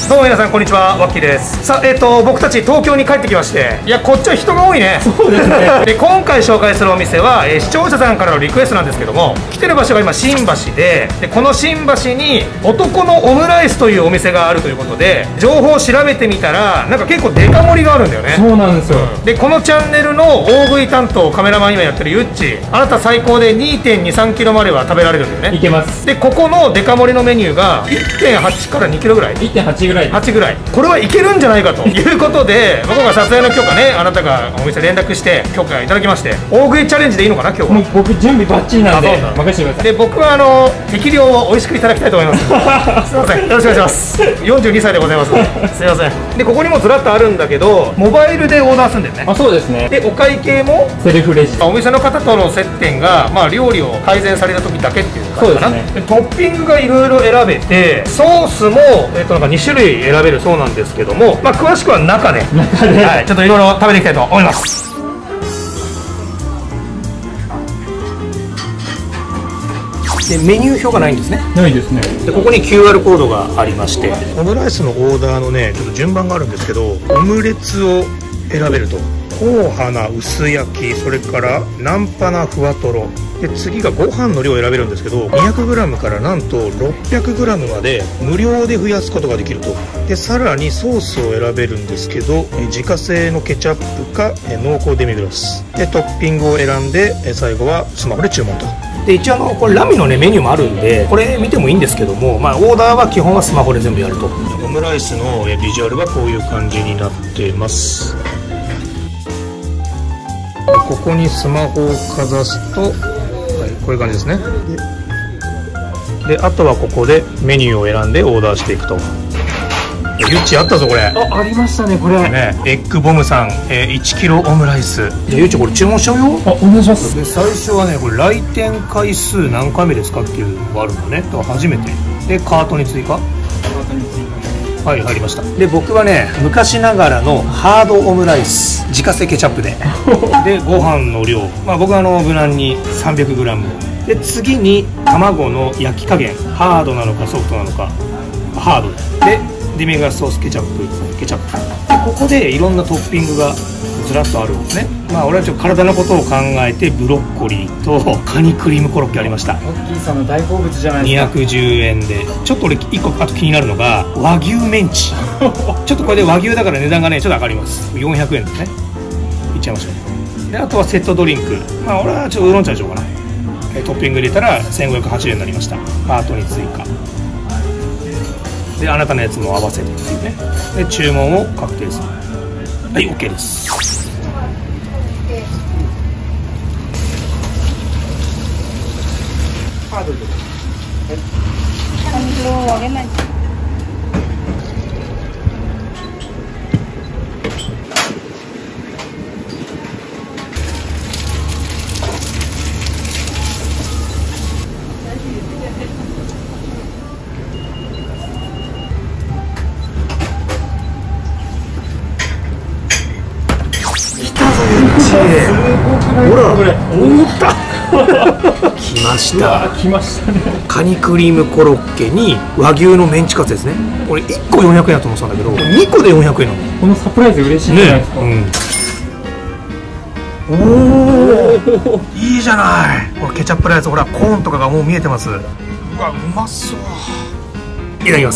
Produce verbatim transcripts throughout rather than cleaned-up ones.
どうも皆さんこんにちは、ワッキーです。さあ、えっ、ー、と僕たち東京に帰ってきまして、いやこっちは人が多いね。そうですね。で今回紹介するお店は、えー、視聴者さんからのリクエストなんですけども、来てる場所が今新橋で、でこの新橋に男のオムライスというお店があるということで、情報を調べてみたらなんか結構デカ盛りがあるんだよね。 そうなんですよ。 でこのチャンネルの大食い担当カメラマン今やってるゆっち、あなた最高で にてんにさんキロまでは食べられるんだよね。 いけます。 でここのデカ盛りのメニューが いってんはち からにキロぐらい、 いってんはち ぐらいはちぐらい、これはいけるんじゃないかということで、僕が撮影の許可ね、あなたがお店連絡して許可いただきまして、大食いチャレンジでいいのかな今日は。 もう僕準備バッチリなんで任せてください。 で僕はあの適量を美味しくいただきたいと思います。すいません、よろしくお願いします。よんじゅうにさいでございます。すいません。でここにもずらっとあるんだけど、モバイルでオーダーするんだよね。 あ、そうですね。 でお会計もセルフレジ。 お店の方との接点が、まあ、料理を改善された時だけっていう感じかな。 そうですね。 でトッピングがいろいろ選べて、ソースも、えー、となんかに種類選べるそうなんですけども、まあ、詳しくは中で中で、 はい、ちょっといろいろ食べていきたいと思います。でメニュー表がないんですね。 ないですね。 でここに キューアール コードがありまして、オムライスのオーダーのねちょっと順番があるんですけど、オムレツを選べると、硬派な薄焼き、それからナンパなふわとろで、次がご飯の量を選べるんですけど、 にひゃくグラム からなんと ろっぴゃくグラム まで無料で増やすことができると。でさらにソースを選べるんですけど、自家製のケチャップか濃厚デミグラスで、トッピングを選んで最後はスマホで注文と。で一応あのこれラミのねメニューもあるんで、これ見てもいいんですけども、まあ、オーダーは基本はスマホで全部やると。オムライスのビジュアルはこういう感じになってます。ここにスマホをかざすと、はい、こういう感じですね。であとはここでメニューを選んでオーダーしていくと。ゆっちあったぞこれ。 あ、ありましたねこれね。エッグボムさん、えー、いちキロオムライス。じゃあゆっちこれ注文しちゃうよ。 あ、お願いします。 で最初はねこれ来店回数何回目ですかっていうのがあるのね。だから初めてでカートに追加。はい、入りました。で僕はね昔ながらのハードオムライス、自家製ケチャップででご飯の量、まあ、僕はあの無難に さんびゃくグラム で、次に卵の焼き加減、ハードなのかソフトなのか、ハードでデミグラスソースケチャップケチャップで、ここでいろんなトッピングがずらっとあるんですね。まあ俺はちょっと体のことを考えて、ブロッコリーとカニクリームコロッケありました。 ワッキーさんの大好物じゃないですか。 にひゃくじゅうえんで、ちょっと俺いっこあと気になるのが和牛メンチ。ちょっとこれで和牛だから値段がねちょっと上がります。よんひゃくえんですね。いっちゃいましょう。であとはセットドリンク、まあ俺はちょっとウーロン茶にしようかな。トッピング入れたらせんごひゃくはちじゅうえんになりました。パートに追加で、あなたのやつも合わせてっていうね。で注文を確定する。はい、 OK です。カードでほら、思った来ました来ましたね。 カニクリームコロッケに和牛のメンチカツですね。これいっこよんひゃくえんだと思ってたんだけど、にこでよんひゃくえんなの。 このサプライズ嬉しいじゃないですか。 ね、うん、おおいいじゃない。これケチャップライス、ほらコーンとかがもう見えてます。うわ、うまそう。いただきます。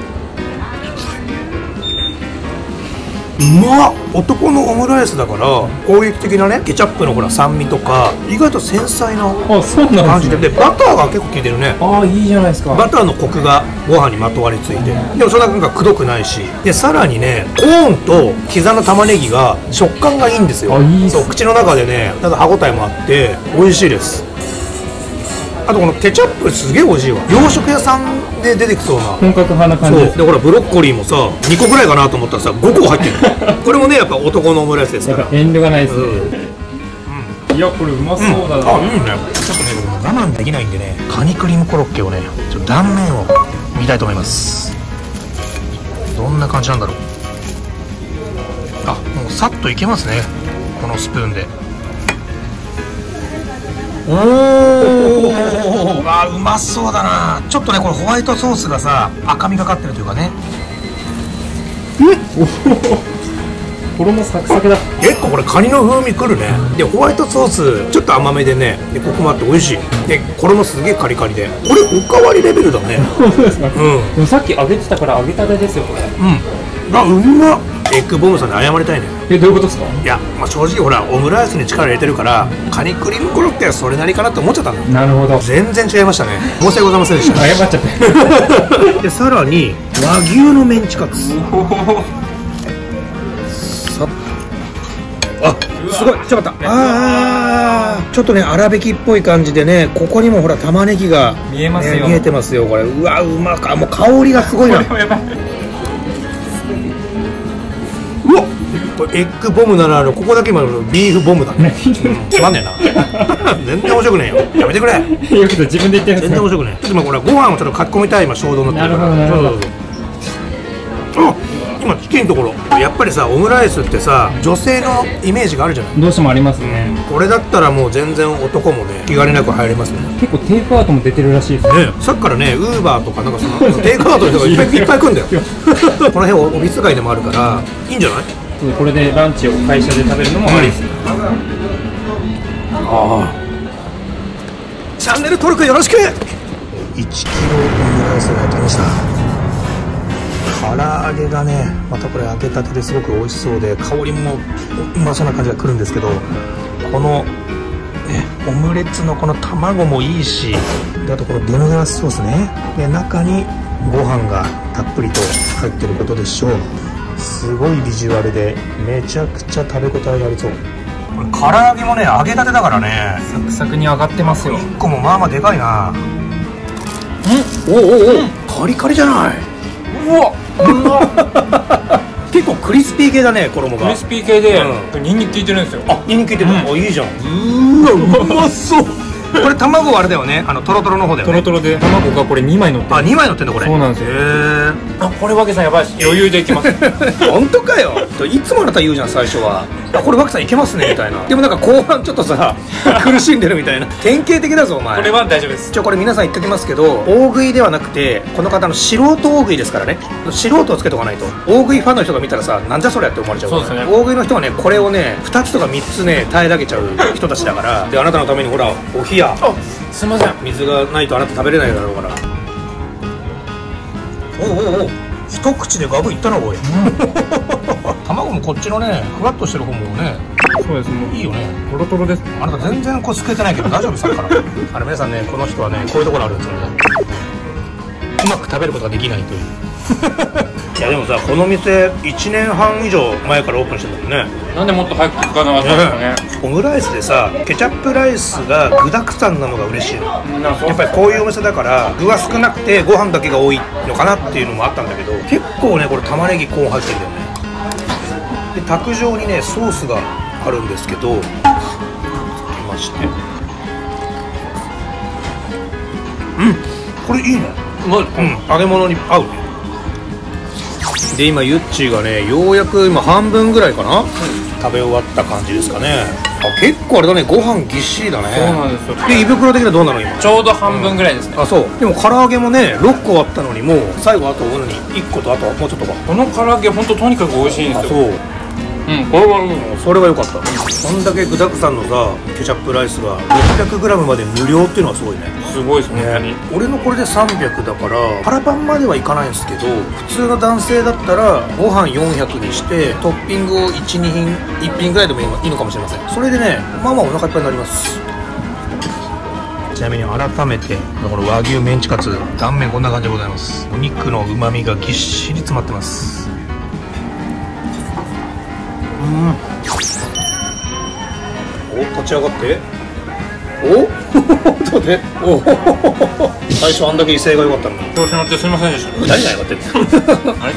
うまっ。男のオムライスだから攻撃的なねケチャップのほら酸味とか意外と繊細な感じで、でバターが結構効いてるね。 ああ、いいじゃないですか。 バターのコクがご飯にまとわりついて、でもそんななんかくどくないし、でさらにねコーンと刻んだ玉ねぎが食感がいいんですよ。 あ、いいっす。 そう、口の中でねなんか歯ごたえもあって美味しいです。あとこのケチャップすげえ美味しいわ。洋食屋さんで出てきそうな本格派な感じです。 そうでほらブロッコリーもさにこぐらいかなと思ったらさごこ入ってるこれもねやっぱ男のオムライスですから、 遠慮がないですね。 うん、 いや、これうまそうだな。 あ、いいね。ちょっとね我慢できないんでね、カニクリームコロッケをねちょっと断面を見たいと思います。どんな感じなんだろう。あ、もうさっといけますね、このスプーンで。おおわあ、うまそうだな。ちょっとねこれホワイトソースがさ赤みがかってるというかね、 衣サクサクだ。 結構これカニの風味くるね。でホワイトソースちょっと甘めでね、でコクもあって美味しい。で衣すげえカリカリで、これおかわりレベルだね。 本当ですか。 うんでもさっき揚げてたから揚げたてですよこれ。 うん、あ、うまっ。エッグボムさんに謝りたいね。 え、どういうことですか。 いや、まあ、正直ほらオムライスに力入れてるからカニクリームコロッケはそれなりかなって思っちゃったんだよ。 なるほど。 全然違いましたね。申し訳ございませんでした。 謝っちゃって。 でさらに和牛のメンチカツ。さっあ、すごい、ちょっと待った。ああ、ちょっとね粗挽きっぽい感じでね、ここにもほら玉ねぎが見えますよ、 ね、見えてますよこれ。うわ、うまか、もう香りがすごいな。うわっ、これエッグボムならあのここだけ今のビーフボムだね。うん、つまんねえな。全然面白くねえよ。やめてくれ。 よく自分で言ってるんです全然面白くねえ。ちょっと今これご飯をちょっと書き込みたい今衝動になってるから。 なるほどなるほど。 あ、今チキンのところやっぱりさ、オムライスってさ女性のイメージがあるじゃない。 どうしてもありますね。 これだったらもう全然男もね気兼ねなく入れますね。 結構テイクアウトも出てるらしいですね。 ね、さっきからねウーバーとかなんかそのテイクアウトの人がいっぱいいっぱい来るんだよ。この辺オフィス街でもあるからいいんじゃない。 これでランチを会社で食べるのもありですね。 ああ、チャンネル登録よろしく。いちキロオムライスがやってきました。唐揚げがねまたこれ揚げたてですごく美味しそうで、香りもうまそうな感じがくるんですけど、この、ね、オムレツのこの卵もいいし、であとこのデミグラスソースね、で中にご飯がたっぷりと入ってることでしょう。すごいビジュアルでめちゃくちゃ食べ応えがありそう。これ唐揚げもね揚げたてだからね、 サクサクに揚がってますよ。 いっこもまあまあでかいな。んおおおお、カリカリじゃない。うわ結構クリスピー系だね、衣が。 クリスピー系で、 うん、 ニンニク効いてるんですよ。 あ、ニンニク効いてる、うん、あ、いいじゃん。うーわ、うまそうこれ卵はあれだよね、あのトロトロの方だよね。 トロトロで卵がこれにまい乗ってる。 あ、にまい乗ってんだこれ。 そうなんですよ。 へえ。 あ、これわけさんやばいし余裕でいきます本当かよ。いつもあなた言うじゃん最初は。あ、これわけさんいけますねみたいな。でもなんか後半ちょっとさ苦しんでるみたいな。典型的だぞお前。 これは大丈夫です。 ちょ、これ皆さん言っときますけど、大食いではなくてこの方の素人大食いですからね。素人をつけとかないと大食いファンの人が見たらさ、なんじゃそりゃって思われちゃうから。そうですね。大食いの人はねこれをねふたつとかみっつね平らげちゃう人たちだから。であなたのためにほらお冷や、 すいません、 水がないとあなた食べれないだろうから。おうおうおう、一口でガブいったなおい、うん、卵もこっちのねふわっとしてる方もね、 そうです、もういいよね。 トロトロです。 あなた全然こうすくえてないけど大丈夫さっきから。あの皆さんね、この人はねこういうところあるんですよね。うまく食べることができないといういやでもさ、この店いちねんはん以上前からオープンしてたもんね。 なんでもっと早く気づかなかったんですかね。 オムライスでさ、ケチャップライスが具だくさんなのが嬉しいの。やっぱりこういうお店だから具が少なくてご飯だけが多いのかなっていうのもあったんだけど、結構ねこれ玉ねぎコーン入ってるんだよね。で卓上にねソースがあるんですけど、つけまして、うん、これいいね。うまい、うん、揚げ物に合うね。で今ユッチーがねようやく今半分ぐらいかな、うん、食べ終わった感じですかね。あ、結構あれだね、ご飯ぎっしりだね。 そうなんですよ。 で胃袋的にはどうなの今。 ちょうど半分ぐらいですね、 うん、あ、そう。でも唐揚げもねろっこあったのに、もう最後あと何いっこと、あともうちょっとか。 この唐揚げ本当とにかく美味しいんですよ。 あ、そう。 うん、これはもうそれは良かった。こんだけ具だくさんのさケチャップライスがろっぴゃくグラムまで無料っていうのはすごいね。 すごいですね。 俺のこれでさんびゃくだから腹パンまではいかないんですけど、普通の男性だったらご飯よんひゃくにしてトッピングをいち、にひんいっぴんぐらいでもいいのかもしれません。それでねまあまあお腹いっぱいになります。ちなみに改めてこの和牛メンチカツ断面こんな感じでございます。お肉のうまみがぎっしり詰まってます。うん、お、立ち上がって、おちょっとね、お最初あんだけ威勢が良かったのに調子乗ってすみませんでした。 何が良かったのあれ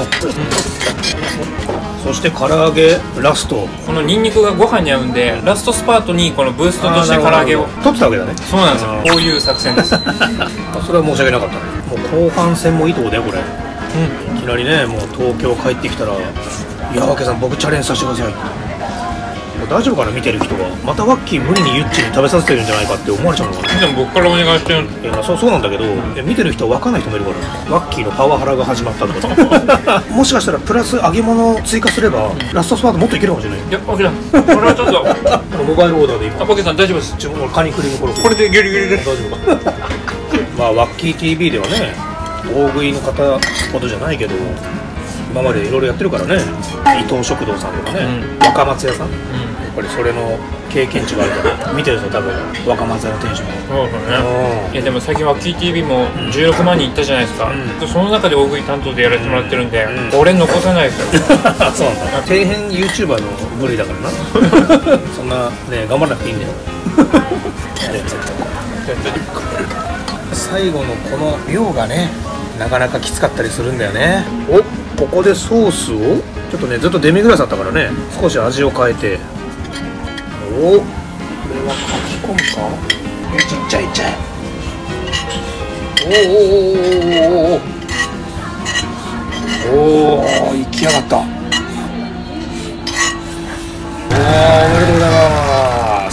そして唐揚げラスト、 このニンニクがご飯に合うんでラストスパートにこのブーストとして唐揚げを取ってたわけだね。 そうなんですよ、こういう作戦ですそれは申し訳なかったね。もう後半戦もいいとこだよこれ、うん、いきなりねもう東京帰ってきたら、いやわけさん僕チャレンジさせてください。 大丈夫かな、見てる人は。またワッキー無理にユッチに食べさせてるんじゃないかって思われちゃうのかな。 でも僕からお願いしてる。 いや、そうそうなんだけど、いや見てる人は分かんない人もいるから、ワッキーのパワハラが始まったとかもしかしたらプラス揚げ物を追加すればラストスパートもっといけるかもしれない。 いや、オッケーだ。これはちょっとモバイルオーダーで今あ、バケさん大丈夫です。 自分のカニクリームコロッケこれでギリギリで大丈夫かまあワッキー ティーブイ ではね、大食いの方ほどじゃないけど今までいろいろやってるからね。伊藤食堂さんとかね、 うん、 若松屋さん、うん、やっぱりそれの経験値があるから見てる人多分若松屋の店主もそうですね。いやでも最近ワッキー ティーブイ もじゅうろくまんにんいったじゃないですか、うん、その中で大食い担当でやらせてもらってるんで、うん、俺残さないですよそうなんだ。底辺 YouTuber の部類だからなそんなね頑張らなくていいんだよ最後のこの量がねなかなかきつかったりするんだよね。お、ここでソースをちょっとねずっとデミグラスだったからね少し味を変えて、お、これは書き込むか。え、ちっちゃいちっちゃい。おーおーおーおーおーおー、いきやがった。おー、おめでとうございます。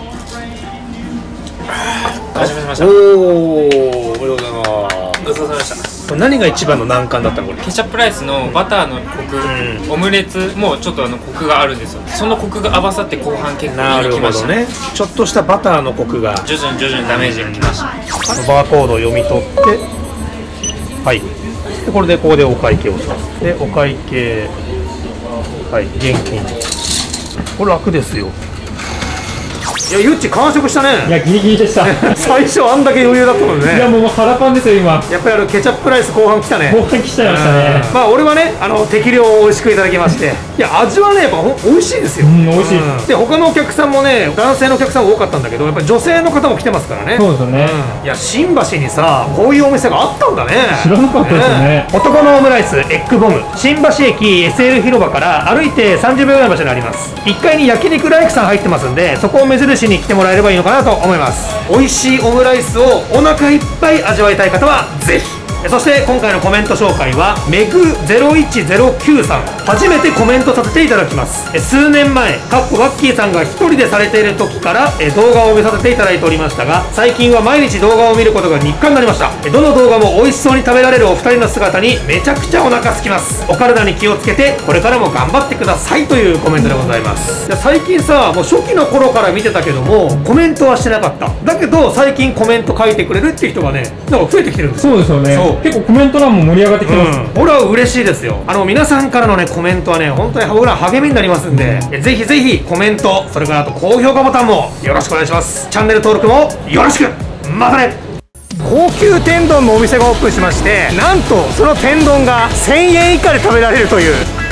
始めました。 おお、おめでとうございます。 ごちそうさまでした。 何が一番の難関だったのこれ。 ケチャップライスのバターのコク、うん、オムレツもちょっとあのコクがあるんですよ。そのコクが合わさって後半結構いいきましたね。 ちょっとしたバターのコクが徐々に徐々にダメージがきました。 バーコードを読み取って、はい、でこれでここでお会計をします。でお会計、はい、現金。これ楽ですよ。いや、ゆっち完食したね。 いや、ギリギリでした最初あんだけ余裕だったもんね。 いや、もう腹パンですよ今。 やっぱりあのケチャップライス後半来たね。 後半来ちゃいましたね。 まあ俺はね、あの適量美味しくいただきまして、いや味はねやっぱ美味しいですよ。 うん、美味しいです。 で他のお客さんもね、男性のお客さんも多かったんだけど、やっぱり女性の方も来てますからね。 そうですよね。 うん、いや新橋にさこういうお店があったんだね。 知らなかったですよね。 男のオムライスエッグボム、新橋駅 エスエル 広場から歩いてさんじゅうびょうぐらいの場所にあります。いっかいに焼肉ライクさん入ってますんで、そこを目印に来てもらえればいいのかなと思います。美味しいオムライスをお腹いっぱい味わいたい方はぜひ。そして今回のコメント紹介はメグゼロいちゼロきゅうさん、初めてコメントさせていただきます。数年前かっこワッキーさんが一人でされている時から動画を見させていただいておりましたが、最近は毎日動画を見ることが日課になりました。どの動画も美味しそうに食べられるお二人の姿にめちゃくちゃお腹空きます。お体に気をつけてこれからも頑張ってくださいというコメントでございます。最近さ、もう初期の頃から見てたけどもコメントはしてなかった。だけど最近コメント書いてくれるっていう人がね、なんか増えてきてるんですよ。 そうですよね。そう、結構コメント欄も盛り上がってきてます。 うん、俺は嬉しいですよ。あの皆さんからのねコメントはね本当に僕ら励みになりますんで、ぜひぜひコメント、それからあと高評価ボタンもよろしくお願いします。チャンネル登録もよろしく。またね。高級天丼のお店がオープンしまして、なんとその天丼がせんえん以下で食べられるという。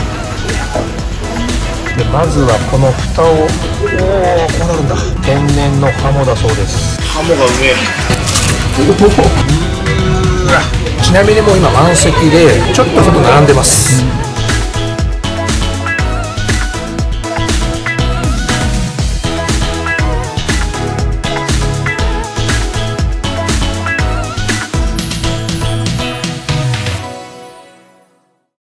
でまずはこの蓋を、おお、こうなるんだ。天然のハモだそうです。 ハモがうめえ。 ちなみにもう今満席でちょっと外並んでます。